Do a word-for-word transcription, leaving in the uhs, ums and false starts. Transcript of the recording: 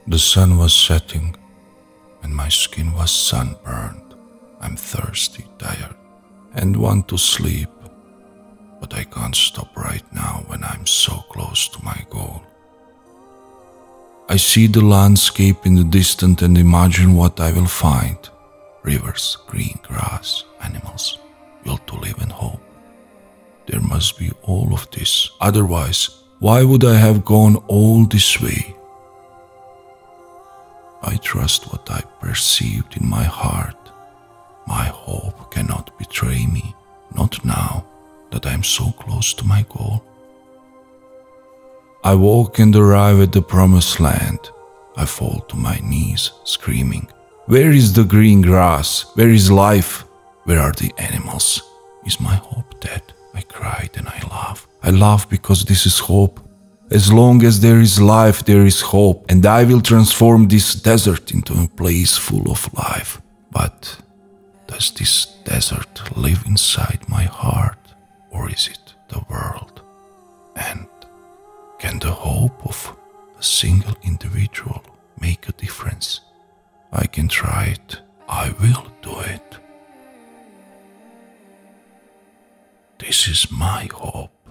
The sun was setting, and my skin was sunburned. I'm thirsty, tired, and want to sleep, but I can't stop right now when I'm so close to my goal. I see the landscape in the distance and imagine what I will find. Rivers, green grass, animals, will to live in hope. There must be all of this, otherwise, why would I have gone all this way? I trust what I perceived in my heart. My hope cannot betray me, not now that I am so close to my goal. I walk and arrive at the promised land. I fall to my knees, screaming, "Where is the green grass? Where is life? Where are the animals? Is my hope dead?" I cried and I laugh. I laugh because this is hope. As long as there is life, there is hope, and I will transform this desert into a place full of life. But does this desert live inside my heart, or is it the world? And can the hope of a single individual make a difference? I can try it. I will do it. This is my hope.